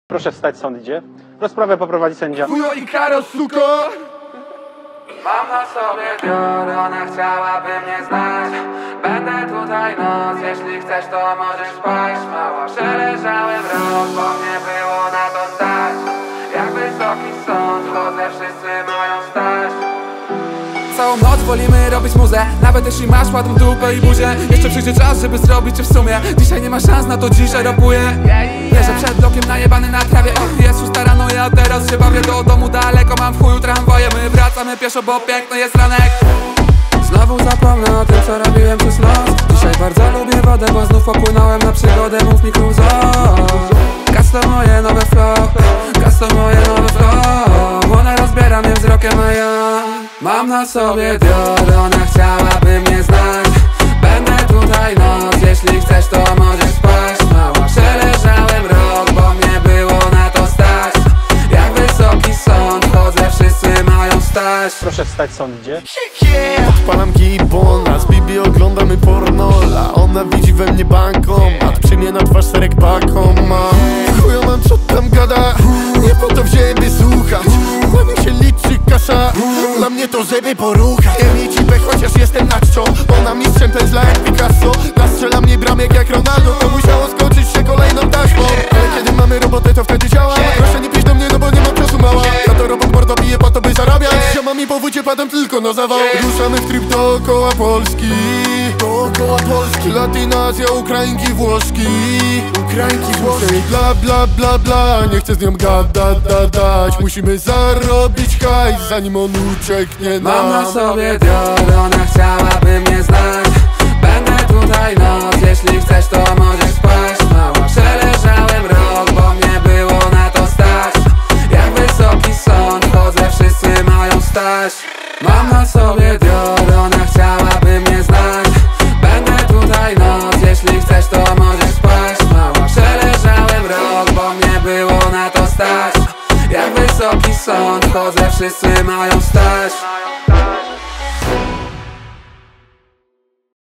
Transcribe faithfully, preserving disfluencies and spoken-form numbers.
Proszę wstać, sąd idzie. Rozprawę poprowadzi sędzia. Wujo i Karol, suko! Mam na sobie dior, ona chciałaby mnie znać. Będę tutaj noc, jeśli chcesz to możesz paść. Mała, przeleżałem rok, bo mnie było na to stać. Jak wysoki sąd, chodzę, wszyscy mają stać. Całą noc wolimy robić muzę, nawet jeśli masz ładną dupę i buzię. Jeszcze przyjdzie czas, żeby zrobić cię w sumie. Dzisiaj nie ma szans na to, dzisiaj rapuję. Leżę przed blokiem najebany na trawie. Och, jest szósta rano, ja teraz się bawię. Do domu daleko, mam w chuju tramwaje. My wracamy pieszo, bo piękny jest ranek. Znowu zapomnę o tym, co robiłem przez noc. Dzisiaj bardzo lubię wodę, bo znów popłynąłem na przygodę. Mów mi kruzo. Gaz to moje nowe flow, gaz to moje nowe flow. Ona rozbiera mnie wzrokiem, a ja mam na sobie dior, ona chciałaby mnie znać. Będę tutaj noc, jeśli chcesz to możesz paść. Mała, przeleżałem rok, bo mnie było na to stać. Jak wysoki sąd, chodzę, wszyscy mają stać. Proszę wstać, sąd idzie. Odpalam gibona, z Bibi oglądamy pornola. Ona widzi we mnie bankomat, przyjmie na twarz serek bakoma. Chuja mam, co tam gada, nie po to wziąłem, by słuchać. Dla się liczy kasza, dla mnie to żeby poruchać. Nie mi cipę, chociaż jestem na czczo. Ona mistrzem pędzla jak Picasso. Nastrzela mnie bramek jak Ronaldo. To musiało skończyć się kolejną taśmą. Ale kiedy mamy robotę, to wtedy działa. Proszę nie pisz do mnie, no bo nie mam czasu, mała. Ja to robot mordo bije po to, by zarabiać. Ziomami po wódzie padam tylko na zawał. Ruszamy w tryb dookoła Polski. Dookoła Polski. Latina, Azja, Ukrainki, Włoszki. Ukrainki, Włoszki. Bla bla bla bla, nie chcę z nią gadać. Musimy zarobić hajs, zanim on ucieknie nam. Mam na sobie dior, ona chciałaby mnie znać. Będę tutaj noc, jeśli chcesz to możesz paść. Mała, przeleżałem rok, bo mnie było na to stać. Jak wysoki sąd, chodzę, wszyscy mają stać. Mam na sobie dior, ona chciałaby mnie znać. Będę tutaj noc, jeśli chcesz to możesz paść. Mała, przeleżałem rok, bo mnie było na to stać. Jak wysoki sąd, chodzę, wszyscy mają stać.